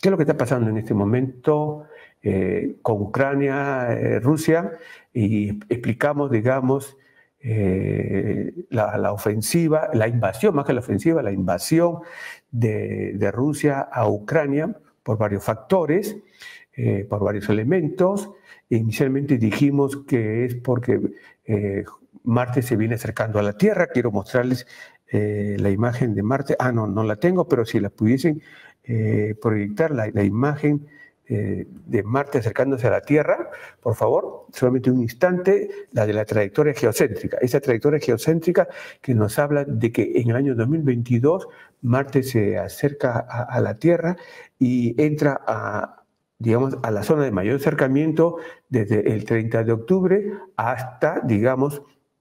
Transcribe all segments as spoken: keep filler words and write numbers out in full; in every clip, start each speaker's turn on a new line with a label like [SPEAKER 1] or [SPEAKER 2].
[SPEAKER 1] ¿Qué es lo que está pasando en este momento eh, con Ucrania, eh, Rusia? Y explicamos, digamos, eh, la, la ofensiva, la invasión, más que la ofensiva, la invasión de, de Rusia a Ucrania por varios factores, eh, por varios elementos. Inicialmente dijimos que es porque eh, Marte se viene acercando a la Tierra. Quiero mostrarles eh, la imagen de Marte. Ah, no, no la tengo, pero si la pudiesen eh, proyectar la, la imagen eh, de Marte acercándose a la Tierra, por favor, solamente un instante, la de la trayectoria geocéntrica. Esa trayectoria geocéntrica que nos habla de que en el año dos mil veintidós Marte se acerca a, a la Tierra y entra a digamos, a la zona de mayor acercamiento desde el treinta de octubre hasta, digamos,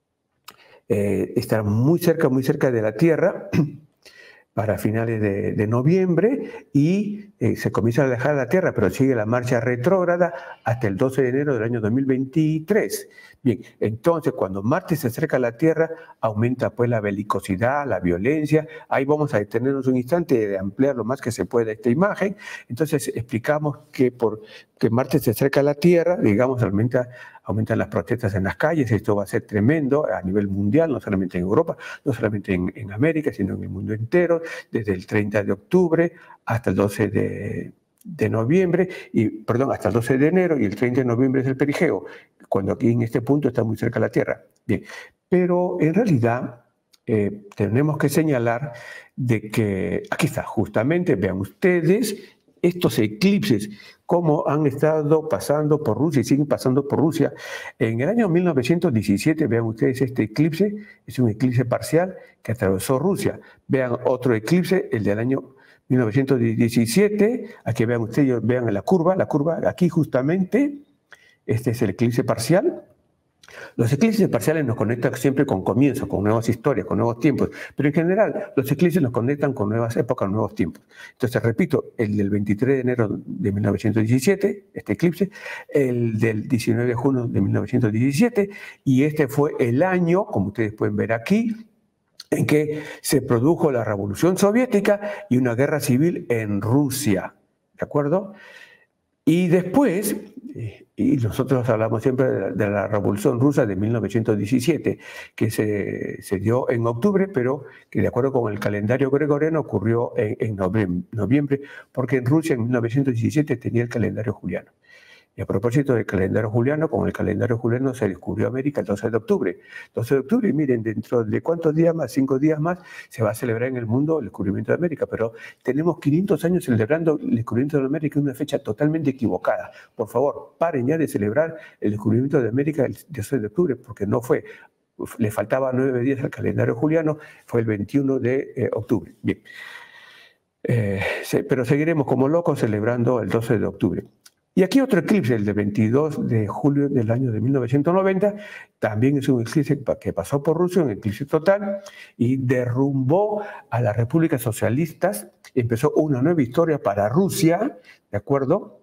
[SPEAKER 1] eh, estar muy cerca, muy cerca de la Tierra para finales de, de noviembre y eh, se comienza a alejar de la Tierra, pero sigue la marcha retrógrada hasta el doce de enero del año dos mil veintitrés. Bien, entonces cuando Marte se acerca a la Tierra, aumenta pues la belicosidad, la violencia. Ahí vamos a detenernos un instante de ampliar lo más que se pueda esta imagen. Entonces explicamos que por que Marte se acerca a la Tierra, digamos, aumenta, aumentan las protestas en las calles. Esto va a ser tremendo a nivel mundial, no solamente en Europa, no solamente en, en América, sino en el mundo entero, desde el treinta de octubre hasta el doce de, de noviembre, y, perdón, hasta el doce de enero, y el treinta de noviembre es el perigeo, cuando aquí en este punto está muy cerca de la Tierra. Bien, pero en realidad eh, tenemos que señalar de que, aquí está, justamente, vean ustedes, estos eclipses, cómo han estado pasando por Rusia y siguen pasando por Rusia. En el año mil novecientos diecisiete, vean ustedes este eclipse, es un eclipse parcial que atravesó Rusia. Vean otro eclipse, el del año mil novecientos diecisiete, aquí vean ustedes, vean la curva, la curva aquí justamente, este es el eclipse parcial. Los eclipses parciales nos conectan siempre con comienzos, con nuevas historias, con nuevos tiempos, pero en general los eclipses nos conectan con nuevas épocas, nuevos tiempos. Entonces, repito, el del veintitrés de enero de mil novecientos diecisiete, este eclipse, el del diecinueve de junio de mil novecientos diecisiete, y este fue el año, como ustedes pueden ver aquí, en que se produjo la Revolución Soviética y una guerra civil en Rusia, ¿de acuerdo? Y después, y nosotros hablamos siempre de la, de la Revolución Rusa de mil novecientos diecisiete, que se, se dio en octubre, pero que de acuerdo con el calendario gregoriano ocurrió en, en noviembre, noviembre, porque en Rusia en mil novecientos diecisiete tenía el calendario juliano. Y a propósito del calendario juliano, con el calendario juliano se descubrió América el doce de octubre. doce de octubre, y miren, dentro de cuántos días más, cinco días más, se va a celebrar en el mundo el descubrimiento de América. Pero tenemos quinientos años celebrando el descubrimiento de América, una fecha totalmente equivocada. Por favor, paren ya de celebrar el descubrimiento de América el doce de octubre, porque no fue. Le faltaban nueve días al calendario juliano, fue el veintiuno de eh, octubre. Bien. Eh, se, pero seguiremos como locos celebrando el doce de octubre. Y aquí otro eclipse, el de veintidós de julio del año de mil novecientos noventa, también es un eclipse que pasó por Rusia, un eclipse total, y derrumbó a las repúblicas socialistas, empezó una nueva historia para Rusia, ¿de acuerdo?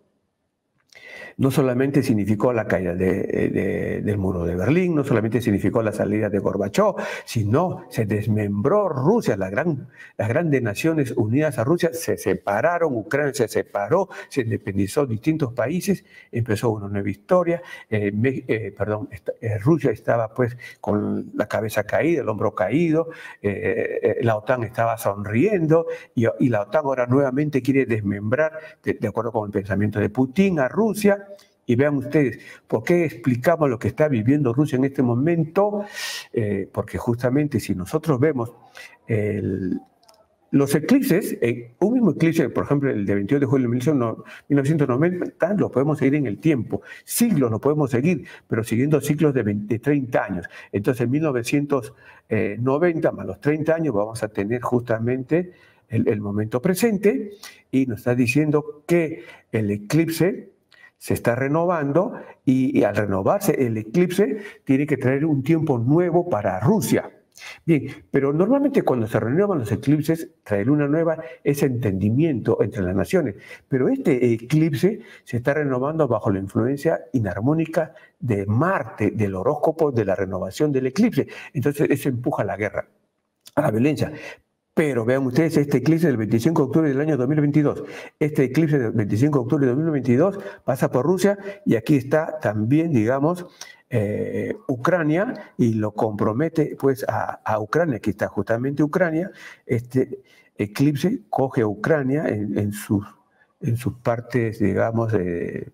[SPEAKER 1] No solamente significó la caída de, de, del muro de Berlín, no solamente significó la salida de Gorbachov, sino se desmembró Rusia, la gran, las grandes naciones unidas a Rusia se separaron, Ucrania se separó, se independizó distintos países, empezó una nueva historia, eh, me, eh, perdón, esta, eh, Rusia estaba pues con la cabeza caída, el hombro caído, eh, eh, la OTAN estaba sonriendo y, y la OTAN ahora nuevamente quiere desmembrar, de, de acuerdo con el pensamiento de Putin, a Rusia. Y vean ustedes, ¿por qué explicamos lo que está viviendo Rusia en este momento? Eh, porque justamente si nosotros vemos el, los eclipses, eh, un mismo eclipse, por ejemplo, el de veintidós de julio de mil novecientos noventa, lo podemos seguir en el tiempo. Siglos lo podemos seguir, pero siguiendo ciclos de, veinte, de treinta años. Entonces, en mil novecientos noventa más los treinta años vamos a tener justamente el, el momento presente y nos está diciendo que el eclipse se está renovando y, y al renovarse el eclipse tiene que traer un tiempo nuevo para Rusia. Bien, pero normalmente cuando se renuevan los eclipses, traer una nueva es entendimiento entre las naciones. Pero este eclipse se está renovando bajo la influencia inarmónica de Marte, del horóscopo de la renovación del eclipse. Entonces eso empuja a la guerra, a la violencia. Pero vean ustedes este eclipse del veinticinco de octubre del año dos mil veintidós. Este eclipse del veinticinco de octubre de dos mil veintidós pasa por Rusia y aquí está también, digamos, eh, Ucrania y lo compromete pues a, a Ucrania. Aquí está justamente Ucrania. Este eclipse coge a Ucrania en, en, sus, en sus partes, digamos, de,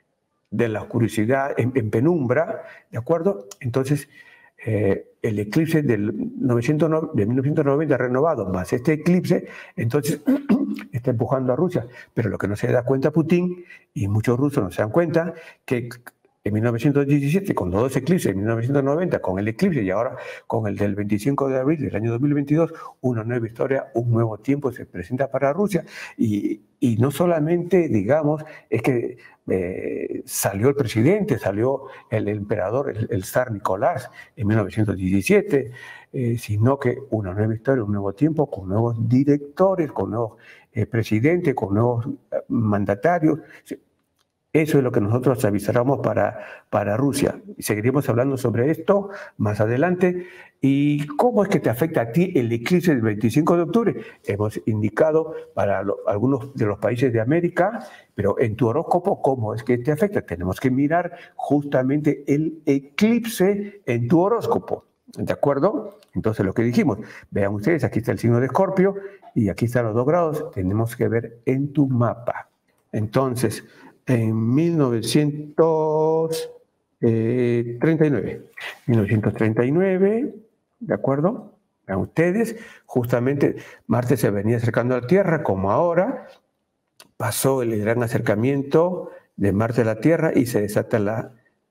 [SPEAKER 1] de la oscuridad, en, en penumbra, ¿de acuerdo? Entonces, Eh, el eclipse del novecientos, de mil novecientos noventa renovado más este eclipse, entonces está empujando a Rusia. Pero lo que no se da cuenta Putin, y muchos rusos no se dan cuenta, que en mil novecientos diecisiete, con los dos eclipses, en mil novecientos noventa, con el eclipse y ahora con el del veinticinco de abril del año dos mil veintidós, una nueva historia, un nuevo tiempo se presenta para Rusia. Y, y no solamente, digamos, es que eh, salió el presidente, salió el emperador, el, el zar Nicolás en mil novecientos diecisiete, eh, sino que una nueva historia, un nuevo tiempo, con nuevos directores, con nuevos eh, presidentes, con nuevos eh, mandatarios. Eso es lo que nosotros avisáramos para, para Rusia. Seguiremos hablando sobre esto más adelante. ¿Y cómo es que te afecta a ti el eclipse del veinticinco de octubre? Hemos indicado para lo, algunos de los países de América, pero en tu horóscopo, ¿cómo es que te afecta? Tenemos que mirar justamente el eclipse en tu horóscopo. ¿De acuerdo? Entonces lo que dijimos, vean ustedes, aquí está el signo de Escorpio y aquí están los dos grados. Tenemos que ver en tu mapa. Entonces, en mil novecientos treinta y nueve. mil novecientos treinta y nueve, ¿de acuerdo? Vean ustedes, justamente Marte se venía acercando a la Tierra, como ahora, pasó el gran acercamiento de Marte a la Tierra y se desata la,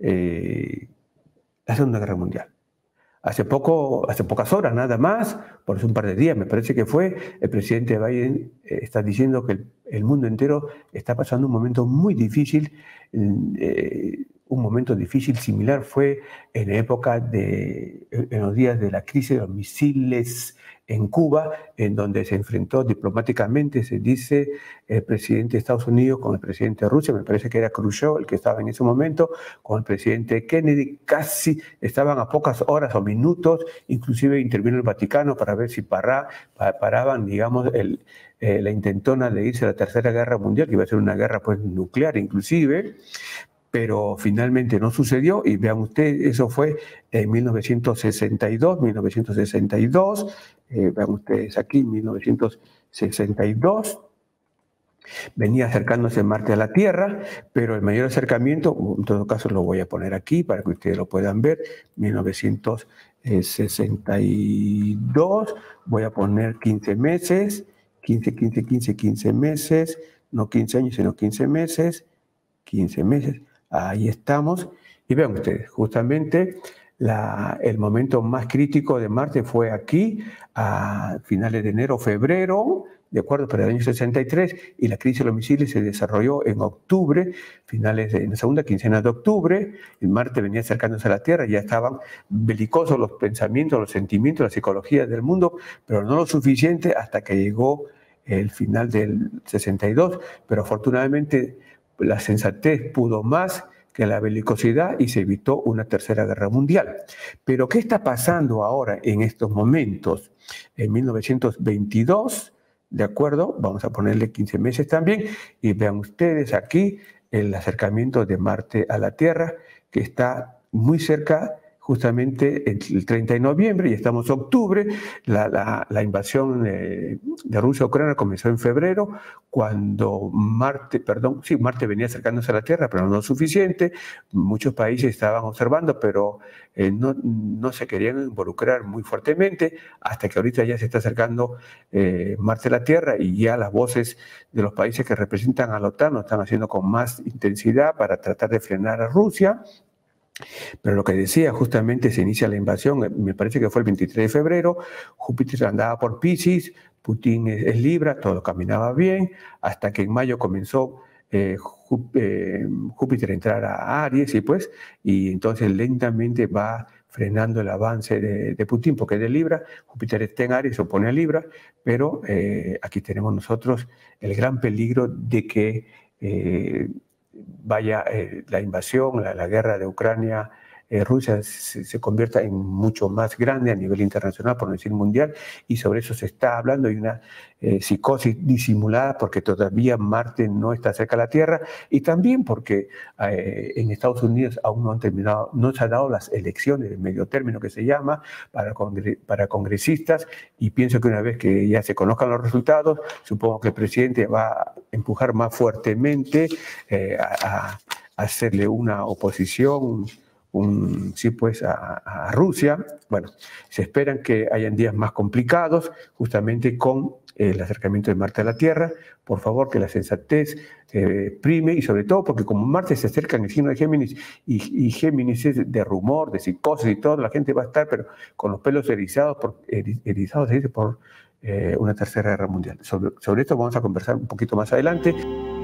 [SPEAKER 1] eh, la Segunda Guerra Mundial. Hace poco, hace pocas horas nada más, por un par de días me parece que fue, el presidente Biden eh, está diciendo que el, el mundo entero está pasando un momento muy difícil, eh, un momento difícil similar fue en la época de, en los días de la crisis de los misiles en Cuba, en donde se enfrentó diplomáticamente, se dice, el presidente de Estados Unidos con el presidente de Rusia, me parece que era Khrushchev el que estaba en ese momento, con el presidente Kennedy, casi estaban a pocas horas o minutos, inclusive intervino el Vaticano para ver si para, paraban, digamos, el, eh, la intentona de irse a la Tercera Guerra Mundial, que iba a ser una guerra pues, nuclear inclusive, pero finalmente no sucedió y vean ustedes, eso fue en mil novecientos sesenta y dos, mil novecientos sesenta y dos, eh, vean ustedes aquí, mil novecientos sesenta y dos, venía acercándose Marte a la Tierra, pero el mayor acercamiento, en todo caso lo voy a poner aquí para que ustedes lo puedan ver, mil novecientos sesenta y dos, voy a poner quince meses, quince, quince, quince, quince meses, no quince años, sino quince meses, quince meses. Ahí estamos. Y vean ustedes, justamente la, el momento más crítico de Marte fue aquí, a finales de enero, febrero, de acuerdo, para el año sesenta y tres, y la crisis de los misiles se desarrolló en octubre, finales de en la segunda quincena de octubre, y Marte venía acercándose a la Tierra, ya estaban belicosos los pensamientos, los sentimientos, la psicología del mundo, pero no lo suficiente hasta que llegó el final del sesenta y dos, pero afortunadamente la sensatez pudo más que la belicosidad y se evitó una tercera guerra mundial. Pero ¿qué está pasando ahora en estos momentos? En mil novecientos veintidós, ¿de acuerdo? Vamos a ponerle quince meses también y vean ustedes aquí el acercamiento de Marte a la Tierra que está muy cerca justamente el treinta de noviembre y estamos en octubre. La, la, la invasión de, de Rusia a Ucrania comenzó en febrero, cuando Marte, perdón, sí, Marte venía acercándose a la Tierra, pero no lo suficiente. Muchos países estaban observando, pero eh, no, no se querían involucrar muy fuertemente, hasta que ahorita ya se está acercando eh, Marte a la Tierra y ya las voces de los países que representan a la OTAN lo están haciendo con más intensidad para tratar de frenar a Rusia. Pero lo que decía, justamente se inicia la invasión, me parece que fue el veintitrés de febrero, Júpiter andaba por Piscis, Putin es, es Libra, todo caminaba bien, hasta que en mayo comenzó eh, Júpiter a entrar a Aries y pues, y entonces lentamente va frenando el avance de, de Putin, porque es de Libra, Júpiter está en Aries, se opone a Libra, pero eh, aquí tenemos nosotros el gran peligro de que eh, vaya eh, la invasión, la, la guerra de Ucrania eh, Rusia se, se convierta en mucho más grande a nivel internacional, por no decir mundial, y sobre eso se está hablando. Hay una eh, psicosis disimulada porque todavía Marte no está cerca de la Tierra, y también porque eh, en Estados Unidos aún no han terminado, no se han dado las elecciones de medio término que se llama para, congre para congresistas, y pienso que una vez que ya se conozcan los resultados, supongo que el presidente va a empujar más fuertemente eh, a, a hacerle una oposición, un, sí, pues, a, a Rusia. Bueno, se esperan que hayan días más complicados, justamente con el acercamiento de Marte a la Tierra. Por favor, que la sensatez eh, prime, y sobre todo porque como Marte se acerca en el signo de Géminis, y, y Géminis es de rumor, de psicosis y todo, la gente va a estar pero con los pelos erizados por, erizados, se dice, por eh, una tercera guerra mundial. Sobre, sobre esto vamos a conversar un poquito más adelante.